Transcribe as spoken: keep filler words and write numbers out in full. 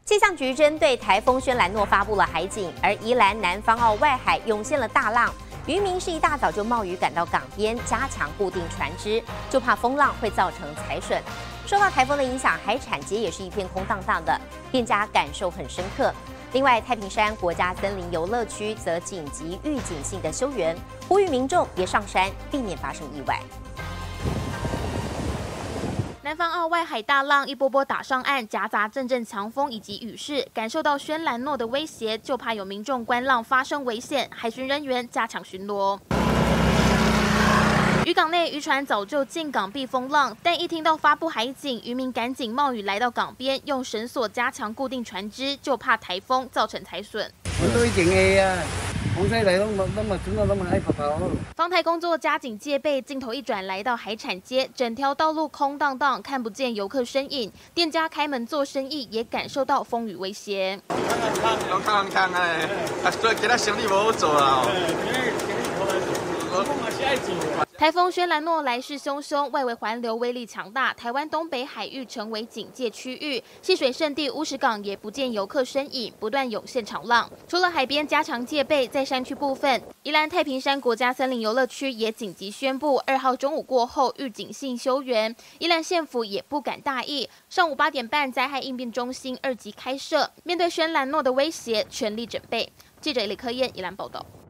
气象局针对台风轩兰诺发布了海警，而宜兰南方澳外海涌现了大浪，渔民是一大早就冒雨赶到港边，加强固定船只，就怕风浪会造成财损。受到台风的影响，海产街也是一片空荡荡的，店家感受很深刻。另外，太平山国家森林游乐区则紧急预警性的休园，呼吁民众别上山，避免发生意外。 南方澳外海大浪一波波打上岸，夹杂阵阵强风以及雨势，感受到轩兰诺的威胁，就怕有民众观浪发生危险，海巡人员加强巡逻。渔港内渔船早就进港避风浪，但一听到发布海警，渔民赶紧冒雨来到港边，用绳索加强固定船只，就怕台风造成财损。 我都已經氣啊！ 洪水嚟都冇，都冇整到都冇喺頭頭。 防台工作加緊戒備，鏡頭一轉來到海產街，整條道路空蕩蕩，看不見遊客身影。店家開門做生意，也感受到風雨威脅。 有空空哎，啊，所以今仔生意無好做啊。 台风轩兰诺来势汹汹，外围环流威力强大，台湾东北海域成为警戒区域，戏水圣地乌石港也不见游客身影，不断涌现潮浪。除了海边加强戒备，在山区部分，宜兰太平山国家森林游乐区也紧急宣布，二号中午过后预警性休园。宜兰县府也不敢大意，上午八点半灾害应变中心二级开设，面对轩兰诺的威胁，全力准备。记者李克燕宜兰报道。